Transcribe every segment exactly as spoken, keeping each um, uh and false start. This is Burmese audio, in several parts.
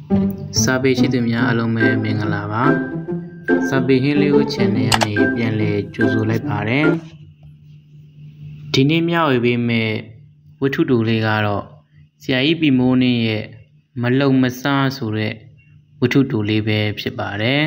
စာပေရှိသူများအားလုံးပဲမင်္ဂလာပါစာပေဟင်းလေးကို channel ကနေပြန်လည်ကြိုဆိုလိုက်ပါတယ်ဒီနေ့မျှဝေပေးမယ့်ဝတ္ထုတူလေးကတော့ဆရာကြီးပြီမိုးနှင်းရဲ့မလုံမစားဆိုတဲ့ဝတ္ထုတူလေးပဲဖြစ်ပါတယ်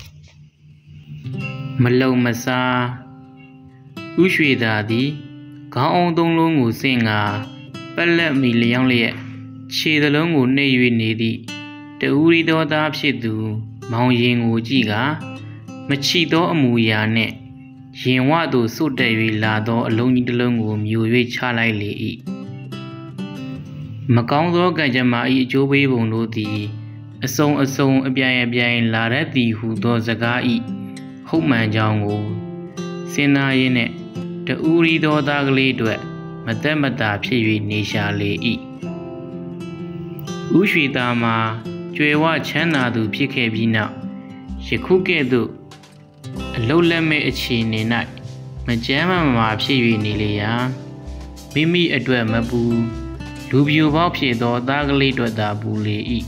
မလုံမစားဥရွှေသာသည်ခေါင်းအောင်သုံးလုံးကိုစင်ကပက်လက်မီလျောင်းလျက်ခြေသလုံးကိုနှိပ်၍နေသည့်တဦးရီသောသားဖြစ်သူမောင်ရင်ကိုကြည့်ကမချီသောအမူအရာနှင့်ရင်ဝသို့စွတ်တက်၍လာသောအလုံးကြီးတစ်လုံးကိုမျိုး၍ချလိုက်လေ၏မကောင်းသောကံကြမ္မာ၏အကျိုးပေးပုံတို့သည်အစုံအစုံအပြိုင်အပြိုင်လာတတ်သည်ဟုသောစကား၏ဟုတ်မှန်ကြောင်းကိုစဉ်းစားရင်းနှင့်တဦးရီသောသားကလေးတို့မသက်မသာဖြစ်၍နေရှာလေ၏ဥရွှေသားမှာကျွယ်ဝချမ်းသာသူဖြစ်ခဲ့ပြီးနောက်ယခုကဲ့သို့အလုံးလက်မဲ့အခြေအနေ၌မကြမ်းမမာဖြစ်၍နေလေရာမိမိအတွက်မပူလူပြိုပေါက်ဖြစ်သောသားကလေးတို့သာပူလေ၏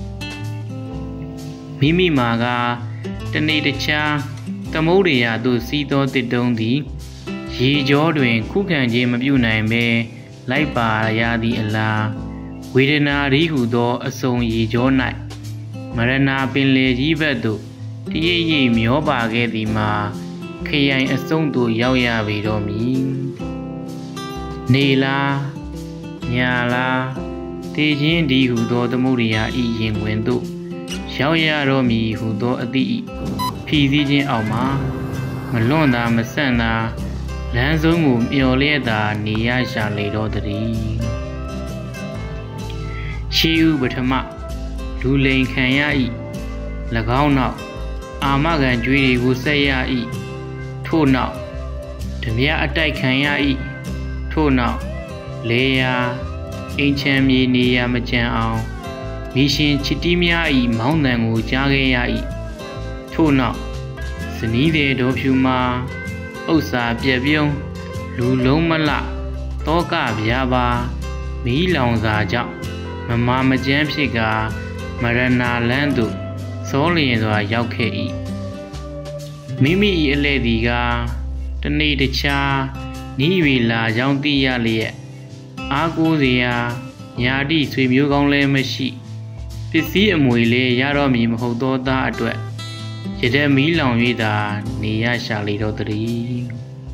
မိမိမှာကတနေ့တခြားသမုဒ္ဒရာသို့စီးသောတစ်တုံးသည်ရေကြောတွင်ခုခံခြင်းမပြုနိုင်ဘဲလိုက်ပါရသည့်အလားဝေဒနာရီဟုသောအစုံရေကြော၌မရဏပင်လေကြီးဘက်သို့တရိပ်ရိပ်မျောပါခဲ့သည်မှာခရိုင်အစုံသို့ရောက်ရပေတော့မည်နေလားညာလားတေခြင်းဒီဟုသောသမုဒ္ဒရာဤရင်ဝင်သို့ရောက်ရတော့မည်ဟုသောအသည့်ဖြီးစည်းခြင်းအောက်မှာမလွန့်သာမဆန့်သာလမ်းဆုံးကိုမျောလျက်သာနေရရှာလေတော့တည်းရှိဥပထမလူလိန်ခံရ၏၎င်းနောက်အာမခံကြွေးတွေကိုဆက်ရ၏ထို့နောက်ဓမြအတိုက်ခံရ၏ထို့နောက်လေယာအိမ်ချမ်းမြေနေရမကြံအောင်မိရှင်ချစ်တီးများ၏မောင်းတန်ကိုကြားခဲ့ရ၏ထို့နောက်ဇနီးတဲ့တော်ဖြူမှာဥစ္စာပြက်ပြုံးလူလုံးမလတောကဗျာပါမီးလောင်စာကြောင့်မမာမကျန်းဖြစ်ကမရဏလန်းသို့စောလျင်စွာရောက်ခဲ့၏မိမိ၏အလဲ့သည်ကတနေ့တခြားနီး၍လာကြောင်းသိရလျက်အားကိုးစရာညာတိဆွေမျိုးကောင်းလည်းမရှိပစ္စည်းအမွေလည်းရတော့မည်မဟုတ်သောသားအတွက်ရတဲ့မီးလောင်၍သာနေရရှာလေတော့တည်း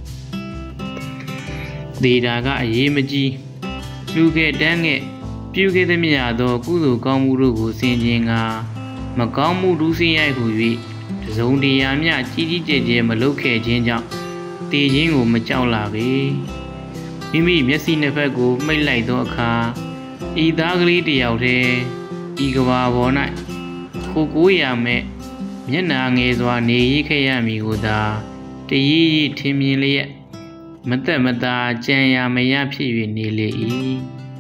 ဒေတာကအရေးမကြီးလူခဲ့တန်းခဲ့ပြုခဲ့သမျှသောကုသိုလ်ကောင်းမှုတို့ကိုဆင်ခြင်ကမကောင်းမှုဒုစရိုက်ဟု၍တစုံတရာမျှကြီးကြီးကျယ်ကျယ်မလုပ်ခဲ့ခြင်းကြောင့်တည်ခြင်းကိုမကြောက်လာပေမိမိမျက်စိနှစ်ဖက်ကိုမှိတ်လိုက်သောအခါဤသားကလေးတယောက်တည်းဤကဘာပေါ်၌ခိုကိုးရမဲ့မျက်နာငယ်စွာနေရခဲ့ရမည်ကိုသာတရည်ရည်ထင်မြင်လျက်မသက်မသာကြံရမရဖြစ်၍နေလေ၏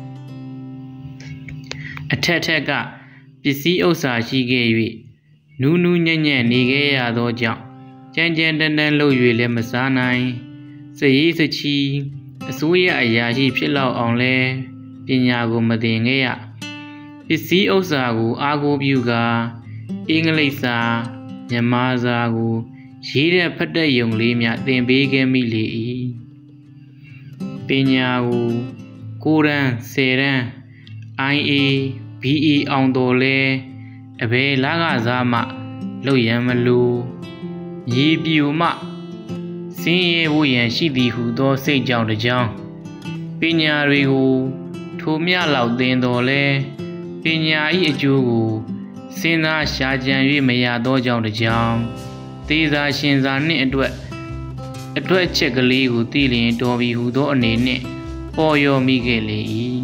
အထက်ထက်ကပစ္စည်းဥစ္စာရှိခဲ့၍နူးနူးညံ့ညံ့နေခဲ့ရသောကြောင့်ကြမ်းကြမ်းတမ်းတမ်းလုပ်၍လည်းမစားနိုင်စရေးစချီအစိုးရအရာရှိဖြစ်လောက်အောင်လဲပညာကိုမသင်ခဲ့ရပစ္စည်းဥစ္စာကိုအားကိုးပြုကာအင်္ဂလိပ်စာမြန်မာစာကိုရေးတဲ့ဖတ်တဲ့ယုံလေးများသင်ပေးခဲ့မိလေ၏ပညာကိုကိုရန်ဆယ်ရန် အိုင် အေ ဘီ အီ အောင်တော်လဲအဘယ်လာကစားမှလုပ်ရန်မလိုရေပြူမှစင်းရဲဖို့ရန်ရှိသည်ဟုသောစိတ်ကြောင့်တကြောင်ပညာတွေကိုထိုမြလောက်သင်တော်လဲပညာ၏အကျိုးကိုစဉ်းစားရှာကြံ၍မရသောကြောင့်တကြောင်သေစာရှင်စာနှင့်အတွက်အတွက်ချက်ကလေးကိုသိလျင်တော်ပြီဟုသောအနေနှင့်ပေါ်ရောမိခဲ့လေ၏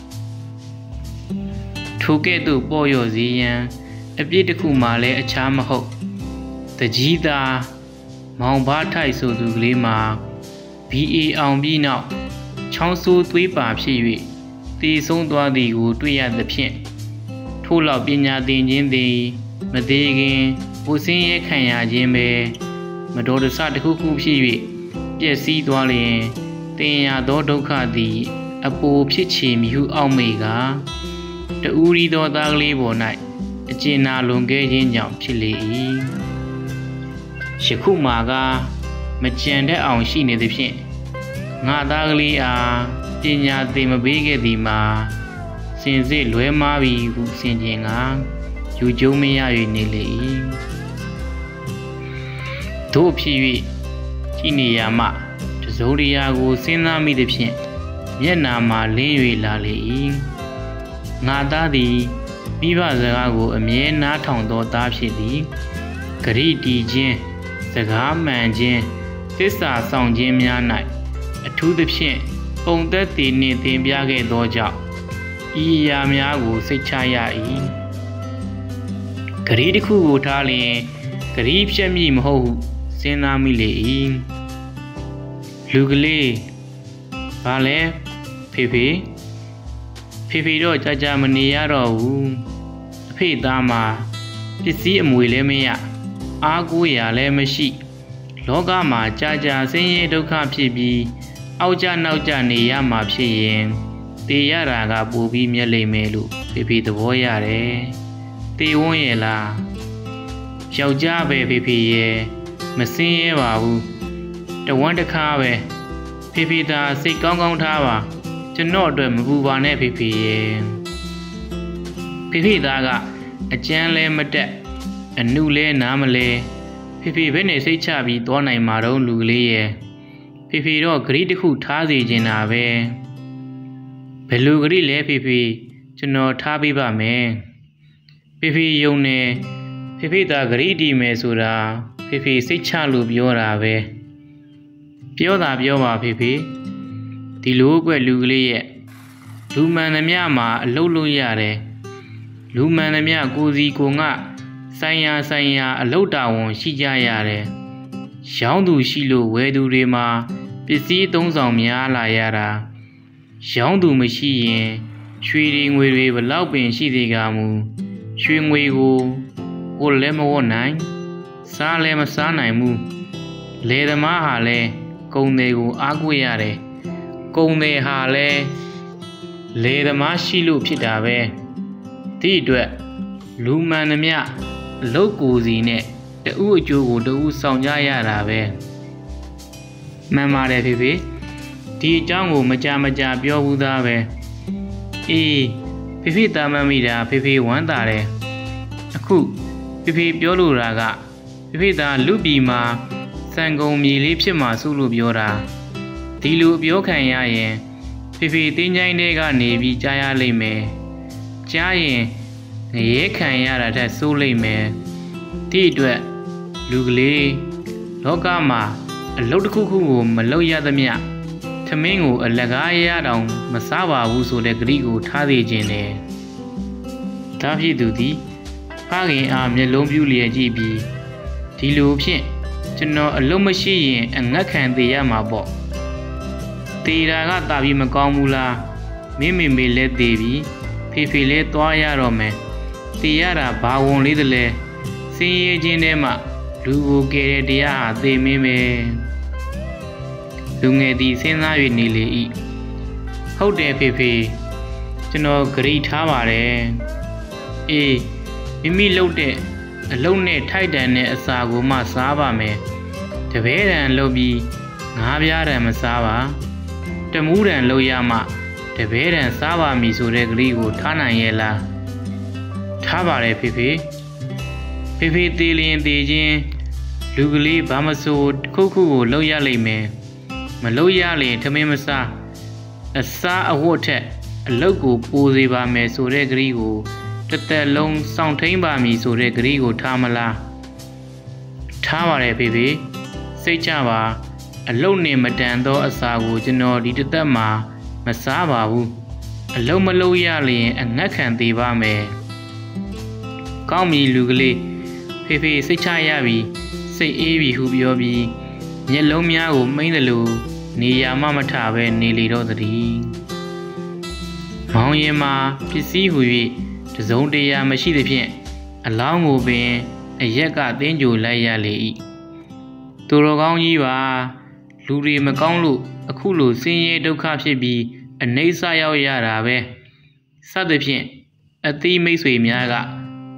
ထိုကဲ့သို့ပေါ်ရောစေရန်အပြစ်တစ်ခုမှလည်းအခြားမဟုတ်တကြီးသာမောင်ဘားထိုက်ဆိုသူကလေးမှာ ဘီ အေ အောင်ပြီးနောက်ချောင်းဆိုးသွေးပါဖြစ်၍တည်ဆုံးသွားသည်ကိုတွေ့ရသဖြင့်ထို့လောက်ပညာသင်ခြင်းသည်မသေးခင်ကိုစင်းရဲခံရခြင်းပဲမတော်တဆတစ်ခုခုဖြစ်၍ပျက်စီးသွားလျင်တင်ရသောဒုက္ခသည်အပိုဖြစ်ချေမည်ဟုအောက်မေကတဦးရီသောသားကလေးပေါ်၌အကျဉ်းနာလွန်ခဲ့ခြင်းကြောင့်ဖြစ်လေ၏ယခုမှာကမကြံတဲ့အောင်ရှိနေသည်ဖြင့်ငါသားကလေးအားပညာသင်မပေးခဲ့သည်မှာစင်စစ်လွဲမှားပြီဟုဆင်ခြင်ကယူကျုံမရ၍နေလေ၏တို့ဖြစ်၍ကြည်နေရမှတစုံတရာကိုစဉ်းစားမိသည်ဖြင့်မျက်နာမှာလင်း၍လာလေ၏ငါသားသည်မိဘစကားကိုအမြဲနားထောင်သောသားဖြစ်သည်ဂရိတီခြင်းစကားမှန်ခြင်းသစ္စာဆောင်ခြင်းများ၌အထူးသဖြင့်ပုံသက်တည်နှင့်သင်ပြခဲ့သောကြောင့်ဤအရာများကိုစိတ်ချရ၏ဂရိတစ်ခုကိုထားလျင်ဂရိဖြတ်မည်မဟုတ်ဟုစဉ်းစားမိလေ၏လူကလေးဘာလဲဖေဖေဖေဖေတော့ကြာကြာမနေရတော့ဘူးအဖေသားမှာပစ္စည်းအမွေလည်းမရအားကိုးရာလည်းမရှိလောကမှာကြာကြာဆင်းရဲဒုက္ခဖြစ်ပြီးအောက်ကျနောက်ကျနေရမှာဖြစ်ရင်တေရတာကပိုပြီးမြက်လိမ့်မယ်လို့ဖေဖေသဘောရတယ်တေဝန်းရဲ့လားယောက်ျားပဲဖေဖေရဲ့မစင်းရဲပါဘူးတဝမ်းတစ်ခါပဲဖေဖေသာစိတ်ကောင်းကောင်းထားပါကျွန်တော်အတွက်မပူပါနဲ့ဖေဖေရဲ့ဖေဖေသားကအကျန်းလဲမတက်အနုလဲနားမလဲဖေဖေဘယ်နဲ့စိတ်ချပြီးသွားနိုင်မှာတော့လူကလေးရဲ့ဖေဖေတော့ဂရိတစ်ခုထားစီခြင်းတာပဲဘယ်လိုဂရိလဲဖေဖေကျွန်တော်ထားပေးပါမယ်ဖေဖေယုံနေဖေဖေသားဂရိတီမယ်ဆိုတာဖေဖေစိတ်ချလို့ပြောတာပဲပြောတာပြောပါဖေဖေဒီလိုကွယ်လူကလေးရဲ့လူမှန်သမျှမှာအလုပ်လုပ်ရတယ်လူမှန်သမျှကိုစီကိုငါဆိုင်ရာဆိုင်ရာအလုပ်တာဝန်ရှိကြရတယ်ရောင်းသူရှိလို့ဝယ်သူတွေမှာပစ္စည်းသုံးဆောင်များလာရတာရောင်းသူမရှိရင်ရွှေတွေငွေတွေဘလောက်ပင်ရှိသေးကမူရွှေငွေကိုကိုလည်းမဝတ်နိုင်စားလည်းမစားနိုင်ဘူးလယ်သမားဟာလည်းကုန်တွေကိုအားကိုးရတယ်ကုန်တွေဟာလည်းလယ်သမားရှိလို့ဖြစ်တာပဲဒီအတွက်လူမှန်သမျှအလုပ်ကိုစီနဲ့တဦးအကျိုးကိုတဦးဆောင်ကြရတာပဲမှန်ပါတယ်ဖေဖေဒီအကြောင်းကိုမကြမကြပြောဘူးသားပဲအေးဖေဖေတာမမိတာဖေဖေဝမ်းသာတယ်အခုဖေဖေပြောလို့တာကဖေဖေသားလူပြည်မှာစံကုန်မြေလေးဖြစ်မှာစုလို့ပြောတာဒီလိုပြောခံရရင်ဖေဖေတင်းချိုင်းတွေကနေပြီးကြားရလိမ့်မယ်ကြားရင်ငရဲခံရတာထက်စိုးလိမ့်မယ်ဒီအတွက်လူကလေးလောကမှာအလုပ်တစ်ခုခုကိုမလုပ်ရသမျှထမင်းကိုအလကားရတောင်မစားပါဘူးဆိုတဲ့ဂရိကိုထားသေးခြင်းနဲ့ဒါဖြစ်သူသည်ဖခင်အားမျက်လုံးပြူလျက်ကြည့်ပြီးဒီလိုဖြင့်ကျွန်တော်အလုပ်မရှိရင်အငတ်ခံသေးရမှာပေါ့တေတာကတာပြီးမကောင်းဘူးလားမင်းမေမေလဲသေးပြီးဖေဖေလဲသွားရတော့မယ်တေရတာဘာဝန်လေးတလဲစင်းရဲခြင်းထဲမှာလူကိုကယ်တဲ့တရားဟာသေမင်းပဲလူငယ်သည်စဉ်းစား၍နေလေ၏ဟုတ်တယ်ဖေဖေကျွန်တော်ဂရိထားပါတယ်အေးမိမိလုပ်တဲ့အလုံးနဲ့ထိုက်တန်တဲ့အစာကိုမှစားပါမယ်တပည့်တန်လုပ်ပြီးငါးပြားတန်မစားပါတမူးတန်လုပ်ရမှတပည့်တန်စားပါမည်ဆိုတဲ့ဂရိကိုထားနိုင်ရဲ့လားထားပါတယ်ဖေဖေဖေဖေသေးလျင်သေးချင်းလူကလေးဘာမဆိုခုခုကိုလှုပ်ရလိမ့်မယ်မလှုပ်ရရင်ထမင်းမစားအစားအဝတ်ထက်အလုတ်ကိုပိုးစေပါမယ်ဆိုတဲ့ဂရိကိုတသက်လုံးစောင့်ထိန်ပါမည်ဆိုတဲ့ဂရိကိုထားမလားထားပါတယ်ဖေဖေစိတ်ချပါအလုတ်နဲ့မတန်သောအစာကိုကျွန်တော်ဒီတသက်မှာမစားပါဘူးအလုတ်မလုပ်ရရင်အငတ်ခံသေးပါမယ်ကောင်းပြီလူကလေးဖေဖေစိတ်ချရပြီစိတ်အေးပြီဟုပြောပြီးမျက်လုံးများကိုမိမ့်တယ်လို့နေရာမှမထပဲနေလေတော့သည်မောင်ရင်မှာပစ္စည်းဟူ၍တစုံတရာမရှိသဖြင့်အလောင်းကိုပင်အရက်ကတင်းကြိုလိုက်ရလေ၏သူတော်ကောင်းကြီးပါလူတွေမကောင်းလို့အခုလိုဆင်းရဲဒုက္ခဖြစ်ပြီးအနေဆာရောက်ရတာပဲစသဖြင့်အသီးမိတ်ဆွေများက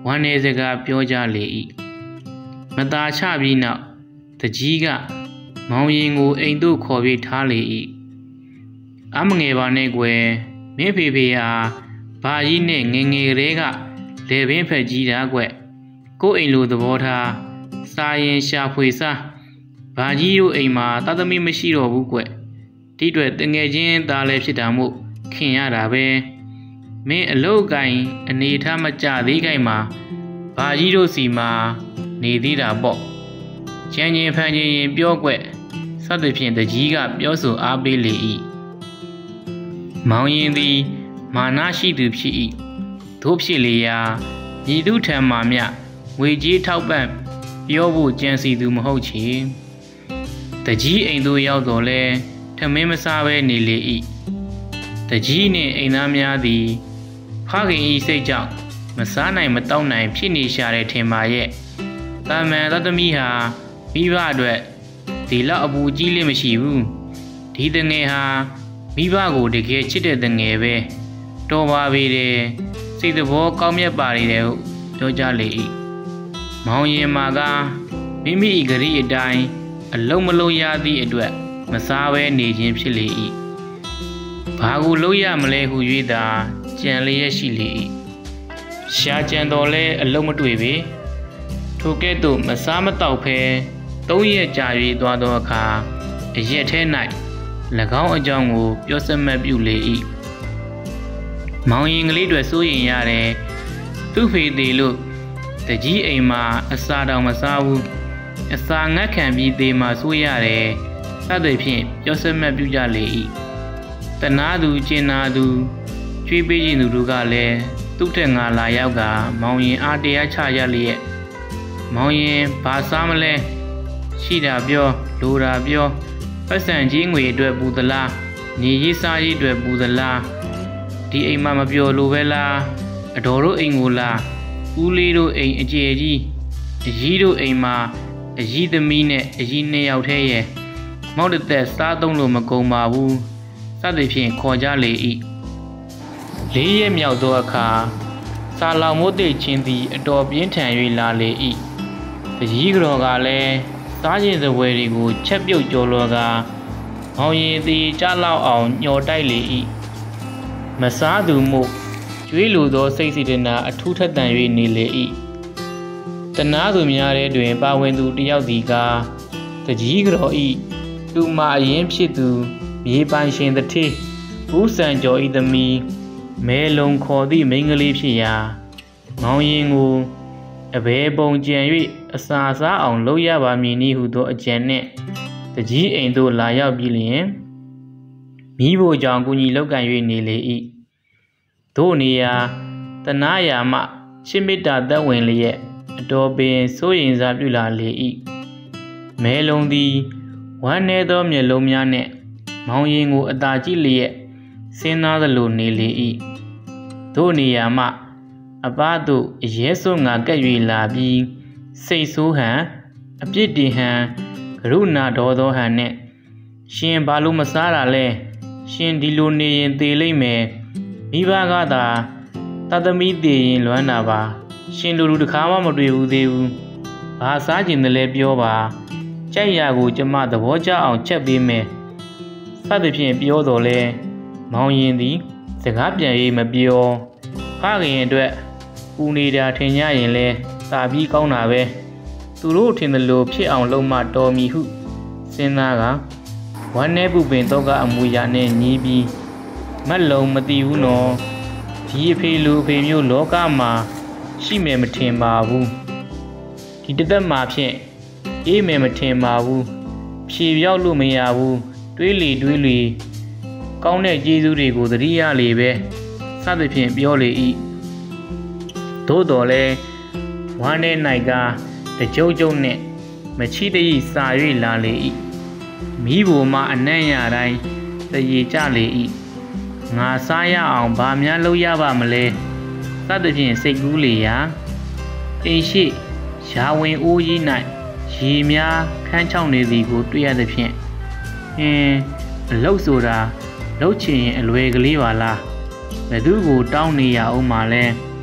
ဝမ်းနေစကားပြောကြလေ၏မသာချပြီးနောက်တကြီးကမောင်ရင်ကိုအိမ်သို့ခေါ်ပြီးထားလေ၏အမငယ်ပါနဲ့ကွယ်မင်းဖေဖေဟာဘာကြီးနဲ့ငငယ်ကလေးကလေပင်ဖက်ကြီးတာကွကိုအိမ်လိုသဘောထားစာရင်ရှာဖွေစားဘာကြီးတို့အိမ်မှာသားသမီးမရှိတော့ဘူးကွဒီအတွက်တငယ်ချင်းသားလည်းဖြစ်တာမို့ခင်ရတာပဲမင်းအလုတ်ကိုင်အနေထားမကြသေးကိုင်မှာဘာကြီးတို့စီမှာနေသေးတာပေါ့ချမ်းချင်းဖန်ချင်းရင်ပြောကွစသဖြင့်တကြီးကပြောဆိုအားပေးလေ၏မောင်ရင်သည်မာနရှိသူဖြစ်၏တို့ဖြစ်လေရာညီသူထံမှမြငွေကြေးထောက်ပံ့ပြောဖို့ကြံစီသူမဟုတ်ချေတကြီးအိမ်သို့ရောက်တော်လဲထမင်းမစားဘဲနေလေ၏တကြီးနှင့်အိမ်သားများသည်ဖခင်၏စိတ်ကြောင့်မစားနိုင်မတောက်နိုင်ဖြစ်နေရှာတဲ့ထင်ပါရဲ့တာမန်သတ္တမိဟာမိဘအတွက်ဒီလောက်အပူကြီးလေးမရှိဘူးဒီတငယ်ဟာမိဘကိုတကယ်ချစ်တဲ့တငယ်ပဲတော်ပါပေတယ်စိတ်သဘောကောင်းမြတ်ပါလေတယ်ဟုပြောကြလေ၏မောင်ရင်မာကမိမိဂရိအတိုင်းအလုံးမလုံးရသည့်အတွက်မစားဘဲနေခြင်းဖြစ်လေ၏ဘာကိုလုပ်ရမလဲဟု၍သာကြံလျက်ရှိလေ၏ရှားကြံတော်လဲအလုံးမတွေ့ပေထိုကဲ့သို့မစားမတောက်ဖဲသုံးရက်ကြာ၍သွားသောအခါအရက်ထဲ၌၎င်းအကြောင်းကိုပြောစမတ်ပြုလေ၏မောင်ရင်ကလေးတွေစိုးရင်ရတယ်သူ့ဖေသေးလို့တကြီးအိမ်မှာအစာတောင်မစားဘူးအစာငတ်ခံပြီးသေးမှစိုးရတယ်စသဖြင့်ပြောစမတ်ပြုကြလေ၏တနာသူကျင်နာသူကျွေးပေးခြင်းသူတို့ကလည်းသူ့ထက်ငါလာရောက်ကမောင်ရင်အားတရားချရလျက်မောင်ရင်ဘာစားမလဲရှိတာပြောလိုတာပြောပတ်စံကြီးငွေအတွက်ပူသလားနေရေးစားရေးအတွက်ပူသလားဒီအိမ်မှာမပြောလို့ပဲလားအတော်တို့အိမ်ကိုလားဦးလေးတို့အိမ်အကျယ်ကြီးအကြီးတို့အိမ်မှာအကြီးသမီးနဲ့အကြီးနှစ်ယောက်တည်းရဲ့မောက်တသက်စားသုံးလို့မကုန်ပါဘူးစသဖြင့်ခေါ်ကြလေ၏လေးရက်မြောက်သောအခါစာလောင်မိုးသိချင်းသည်အတော်ပြင်းထန်၍လာလေ၏တကြီးကြော်ကလည်းစားခြင်းစပွဲတွေကိုချက်ပြုတ်ကြော်လောကမောင်ရင်သည်ကြားလောက်အောင်ညှော်တိုက်လေ၏မစားသူမို့ကျွေးလိုသောစိတ်စေတနာအထူးထက်သန်၍နေလေ၏တနာသူများထဲတွင်ပါဝင်သူတယောက်သည်ကတကြီးကြော်၏သူမအရင်ဖြစ်သူမြေပိုင်ရှင်တထေးဘူးစံကျော်၏သမီးမဲလုံးခေါ်သည့်မိန်းကလေးဖြစ်ရာမောင်ရင်ကိုအဘဲပုံကြံ၍အစာစားအောင်လုပ်ရပါမည်နည်းဟုသောအကြံနှင့်တကြီးအိမ်သို့လာရောက်ပြီးလျင်မိဖို့ကြောင့်ကူညီလောက်ကင်၍နေလေ၏တို့နေရာတနာယာမှချစ်မေတ္တာသက်ဝင်လျက်အတော်ပင်စိုးရင်စားပြုလာလေ၏မဲလုံးသည်ဝမ်းနေသောမျက်လုံးများနှင့်မောင်ရင်ကိုအသာကြည့်လျက်စဉ်းစားသလိုနေလေ၏တို့နေရာမှအပားတို့အရဲစွငါကပ်၍လာပြီးစိတ်ဆိုးဟန်အပြစ်တင်ဟန်ကရုဏာတော်သောဟန်နှင့်ရှင်ဘာလို့မစားတာလဲရှင်ဒီလိုနေရင်သေလိမ့်မယ်မိဘကသာတသမီးသေရင်လွမ်းတာပါရှင်လူလူတစ်ခါမှမတွေ့ဘူးသေးဘူးဘာစားကျင်တယ်လဲပြောပါကြိုက်ရာကိုကျမသဘောကျအောင်ချက်ပေးမယ်စသဖြင့်ပြောတော်လဲမောင်ရင်သည်စကားပြန်၍မပြောဖခင်အတွက်ပူနေတာထင်ကြရင်လဲသာပြီးကောင်းတာပဲသူတို့ထင်တယ်လို့ဖြစ်အောင်လုပ်မှတော်မီဟုစဉ်းစားကဝမ်းနေပူပင်တော့ကအမူအရာနဲ့ညီးပြီးမက်လုံးမသိဘူးနော်ဒီအဖေလူအဖေမျိုးလောကမှာရှိမယ်မထင်ပါဘူးဒီတသက်မှာဖြင့်အေးမယ်မထင်ပါဘူးဖြေပြောက်လို့မရဘူးတွေးလေတွေးလေကောင်းတဲ့ကျေးဇူးတွေကိုသတိရလေပဲစသဖြင့်ပြောလေ၏သို့တော်လဲဝမ်းထဲ၌ကတကြုံကြုံနှင့်မချီတည်စာ၍လာလေ၏မိဘမှအနံ့ရတိုင်းတရေကြလေ၏ငါစားရအောင်ဘာများလုပ်ရပါမလဲစသဖြင့်စိတ်ကူးလေရာအိမ်ရှိရာဝင်အိုးကြီး၌ရေများခန်းချောင်းနေသည်ကိုတွေ့ရသဖြင့်ဟင်းအလုတ်ဆိုတာလုတ်ချင်ရင်အလွယ်ကလေးပါလားဘယ်သူကိုတောင်းနေရအောင်မလဲ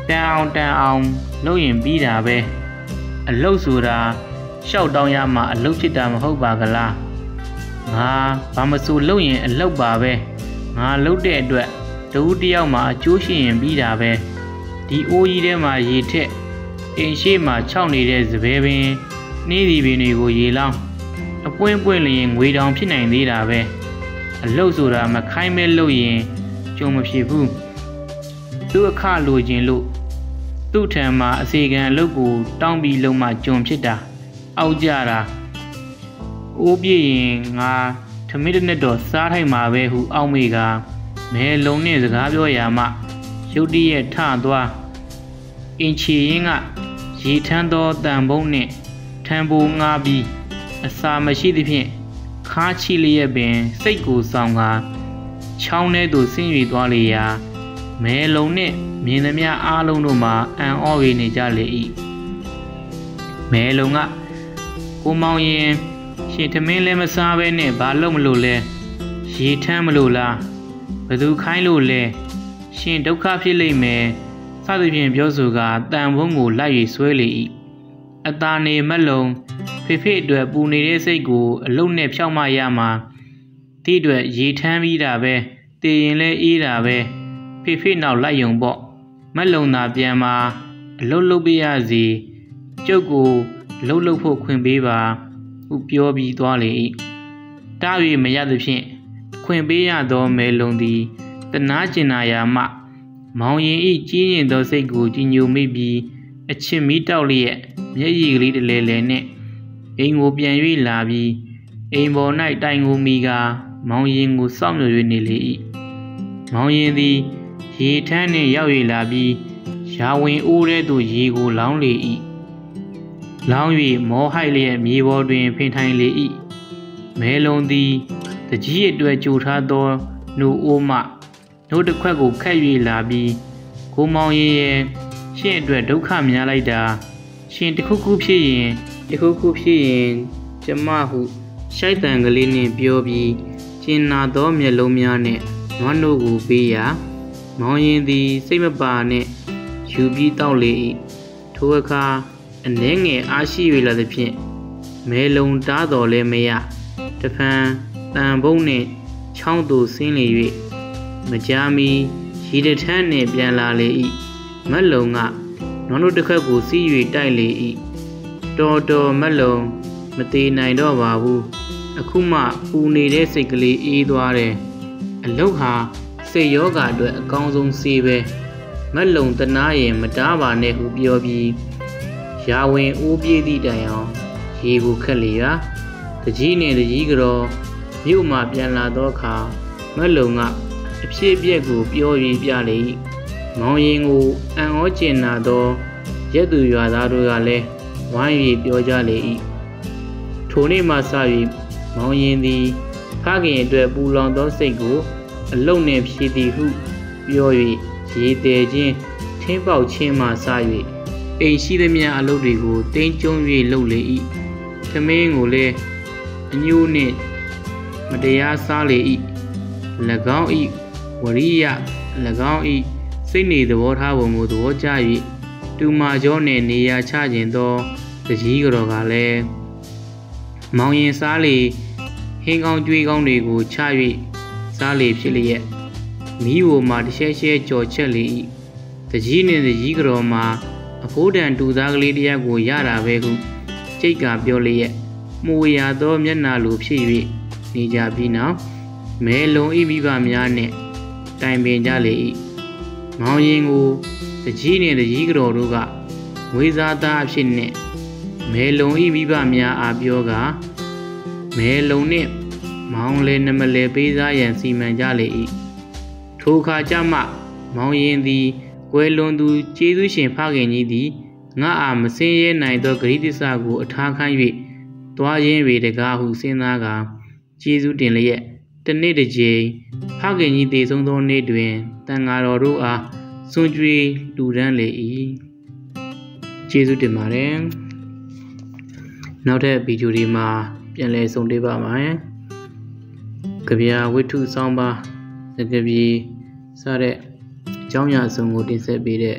တန်အောင်တန်အောင်လုပ်ရင်ပြီးတာပဲအလုတ်ဆိုတာရှောက်တောင်းရမှအလုတ်ဖြစ်တာမဟုတ်ပါကလားငါဘာမဆိုလုပ်ရင်အလုတ်ပါပဲငါလုပ်တဲ့အတွက်တဦးတယောက်မှာအကျိုးရှိရင်ပြီးတာပဲဒီအိုးကြီးထဲမှာရေထက်အိမ်ရှိမှာခြောက်နေတဲ့စပယ်ပင်နှီးစီပင်တွေကိုရေလောင်းအပွင့်ပွင့်လျင်ငွေတောင်ဖြစ်နိုင်သေးတာပဲအလုတ်ဆိုတာမခိုင်းမဲလုပ်ရင်ကြုံမဖြစ်ဘူးသူ့အခလိုချင်လို့သူ့ထံမှာအစီကံအလုတ်ကိုတောင်းပြီးလုံးမှကြုံဖြစ်တာအောက်ကြတာအိုးပြည့်ရင်ငါထမင်းတစ်နှစ်တော့စားထိုက်မှာပဲဟုအောက်မေကမဲလုံးနဲ့စကားပြောရာမှရုတ်တရက်ထသွားအင်ချီရင်ကရေထမ်းသောတန်ပုံးနှင့်ထံပိုးငါပြီးအစာမရှိသဖြင့်ခါချီလျက်ပင်စိတ်ကိုဆောင်ကာချောင်းထဲသို့ဆင်း၍သွားလေရာမဲလုံးနှင့်မြင်သမျှအားလုံးတို့မှာအံ့ဩ၍နေကြလေ၏မဲလုံးကကိုမောင်ရင်ရှင်ထမင်းလည်းမစားဘဲနဲ့ဘာလို့မလို့လဲရေထမ်းမလို့လားဘသူခိုင်းလို့လဲရှင်ဒုက္ခဖြစ်လိမ့်မယ်စသဖြင့်ပြောဆိုကာတန်ဖုံးကိုလိုက်၍ဆွဲလေ၏အသာနေမက်လုံးဖေဖေအတွက်ပူနေတဲ့စိတ်ကိုအလုံးနဲ့ဖြောက်မရမှာဒီအတွက်ရေထမ်းပြီးတာပဲတည်ရင်လဲအေးတာပဲဖေဖေနောက်လိုက်ယုံပေါ့မက်လုံးသာပြန်มาအလုံးလုံးပေးရစီကျုပ်ကိုလှုပ်လှုပ်ဖို့ခွင့်ပေးပါဟုပြောပြီးသွားလေ၏တား၍မရသဖြင့်ခွင့်ပေးရသောမဲလုံးသည်တနာကျင်နာရာမှမောင်ရင်ဤကြီးရင်သောစိတ်ကိုကြည်ညိုမိပြီးအချစ်မီးတောက်လျက်မျက်ရည်ကလေးတလဲလဲနှင့်အိမ်ကိုပြန်၍လာပြီးအိမ်ပေါ်၌တိုင်ကိုမိကာမောင်ရင်ကိုစောင့်မျှော်၍နေလေ၏မောင်ရင်သည်ရေထမ်းနှင့်ရောက်၍လာပြီးရာဝင်အိုးထဲသို့ရေကိုလောင်းလေ၏လောင်း၍မောဟိုက်လျက်မြေပေါ်တွင်ဖင်ထိုင်လေ၏မဲလုံးသည်တကြီးအတွက်ကြိုထားသောနှုတ်အိုးမှနှုတ်တစ်ခွက်ကိုခက်၍လာပြီးကိုမောင်ရင်ရဲ့ရှင့်အတွက်ဒုက္ခများလိုက်တာရှင်တခုခုဖြစ်ရင်တခုခုဖြစ်ရင်ကျမဟုရှိုက်တန်ကလေးနှင့်ပြောပြီးကျင်နာသောမျက်လုံးများနှင့်နွားနို့ကိုပေးရာမောင်ရင်သည်စိတ်မပါနှင့်ယူပြီးတောက်လေ၏ထိုအခါအနှဲငယ်အားရှိ၍လာသဖြင့်မဲလုံးတားတော်လဲမရတဖန်တန်ဖုံးနှင့်ချောင်းသို့ဆင်းလေ၍မကြာမီရေတထမ်းနှင့်ပြန်လာလေ၏မက်လုံးကနွားနို့တစ်ခက်ကိုစီး၍တိုက်လေ၏တော်တော်မက်လုံးမသေးနိုင်တော့ပါဘူးအခုမှပူနေတဲ့စိတ်ကလေးအေးသွားတယ်အလုတ်ဟာစိတ်ယောဂအတွက်အကောင်းဆုံးဆေးပဲမက်လုံးတနာရင်မတားပါနဲ့ဟုပြောပြီးရာဝင်အိုးပြေးသည့်တိုင်အောင်ရေကိုခက်လေရာတကြီးနဲ့တကြီးကြောမြို့မှပြန်လာသောအခါမက်လုံးကအဖြစ်အပျက်ကိုပြော၍ပြလေ၏မောင်ရင်ကိုအံ့ဩကျင်နာသောရက်သူရွာသားတို့ကလည်းဝိုင်း၍ပြောကြလေ၏ထိုနေ့မှစ၍မောင်ရင်သည်ဖခင်အတွက်ပူလောင်သောစိတ်ကိုအလုံနှင့်ဖြည့်သည်ဟုပြော၍ရေတည်ခြင်းထင်းပေါက်ခြင်းမှစ၍အိမ်ရှိသမျှအလုပ်တွေကိုတင်းကျုံ၍လုပ်လေ၏သမင်းကိုလည်းအညိုးနှင့်မတရားစားလေ၏၎င်း၏ဝရိယ၎င်း၏စိတ်နေသဘောထားပုံကိုသဘောကျ၍တူမာကျော်နှင့်နေရာချခြင်းသောတကြီးကြော်ကလည်းမောင်ရင်စားလေဟင်းကောင်းကြွေးကောင်းတွေကိုချ၍စားလေဖြစ်လျက်မိဘမှာတရှဲရှဲကြော်ချက်လေ၏တကြီးနှင့်တကြီးကြော်မှာအဖိုးတန်တူသားကလေးတယောက်ကိုရတာပဲဟုကျိတ်ကပြောလျက်မှုရသောမျက်နာလိုဖြစ်၍နေကြပြီးနောက်မဲလုံးဤမိဘများနှင့်တိုင်ပင်ကြလေ၏မောင်ရင်ကိုတကြီးနှင့်တကြီးကြော်တို့ကငွေစားသားအဖြစ်နှင့်မဲလုံးဤမိဘများအားပြောကမဲလုံးနှင့်မောင်လည်းနမလဲပေးစားရန်စီမံကြလေ၏ထိုအခါကျမှမောင်ရင်သည်ကွယ်လွန်သူကျေးဇူးရှင်ဖခင်ကြီးသည်ငါအားမစင်းရဲနိုင်သောဂရိတ္တစကိုအထားခိုင်း၍တွားရင်း၍တကားဟုစဉ်းစားကကျေးဇူးတင်လျက်တနေ့တစ်ကြိမ်ဖခင်ကြီးတည်ဆုံးသောနေ့တွင်တန်ဃာတော်တို့အားစွန့်ကြွေးလူဒန်းလေ၏ကျေးဇူးတင်ပါတယ်နောက်ထပ်ဗီဒီယိုဒီမှာပြန်လည်ဆုံတွေ့ပါမယ်ကြပြဝိထုဆောင်းပါစကားပြေစတဲ့အကြောင်းအရာအစုံကိုတင်ဆက်ပေးတဲ့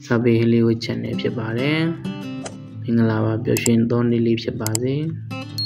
စာပေဟလေးကို channel ဖြစ်ပါတယ်မင်္ဂလာပါပျော်ရွှင်သောနေ့လေးဖြစ်ပါစေ